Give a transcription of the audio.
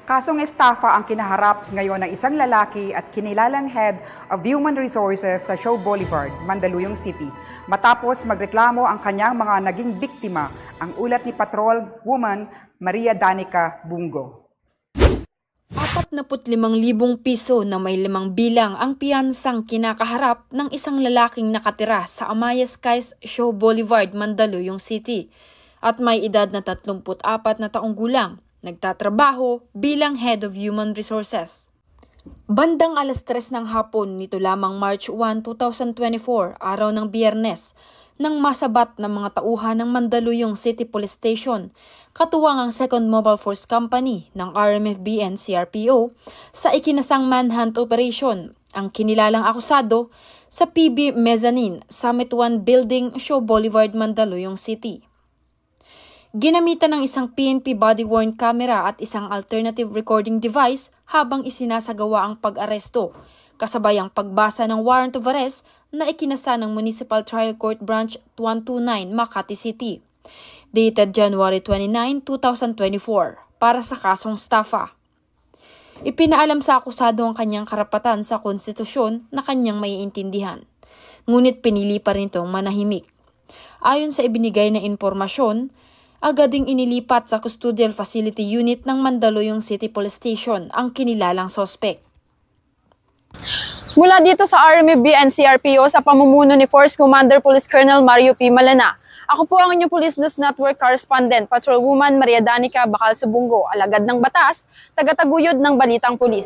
Kasong estafa ang kinaharap ngayon ng isang lalaki at kinilalang head of human resources sa Shaw Boulevard, Mandaluyong City. Matapos magreklamo ang kanyang mga naging biktima, ang ulat ni Patrol Woman Maria Danica Bungo. 45,000 piso na may 5 bilang ang piyansang kinakaharap ng isang lalaking nakatira sa Amaya Skies, Shaw Boulevard, Mandaluyong City at may edad na 34 na taong gulang. Nagtatrabaho bilang Head of Human Resources. Bandang 3:00 ng hapon nito lamang March 1, 2024, araw ng Biyernes, nang masabat ng mga tauhan ng Mandaluyong City Police Station, katuwang ang 2nd Mobile Force Company ng RMFB and CRPO sa ikinasang manhunt operation, ang kinilalang akusado sa PB Mezzanine, Summit 1 Building, Shaw Boulevard, Mandaluyong City. Ginamitan ng isang PNP body-worn camera at isang alternative recording device habang isinasagawa ang pag-aresto, kasabay ang pagbasa ng warrant of arrest na ikinasa ng Municipal Trial Court Branch 129, Makati City, dated January 29, 2024, para sa kasong estafa. Ipinaalam sa akusado ang kanyang karapatan sa konstitusyon na kanyang maiintindihan, ngunit pinili pa rin itong manahimik. Ayon sa ibinigay na impormasyon, agading inilipat sa Custodial Facility Unit ng Mandaluyong City Police Station ang kinilalang sospek. Mula dito sa RMFB and CRPO sa pamumuno ni Force Commander Police Colonel Mario P. Malana, ako po ang inyong Police News Network Correspondent, Patrol Woman Maria Danica Bungo, alagad ng batas, tagataguyod ng Balitang Pulis.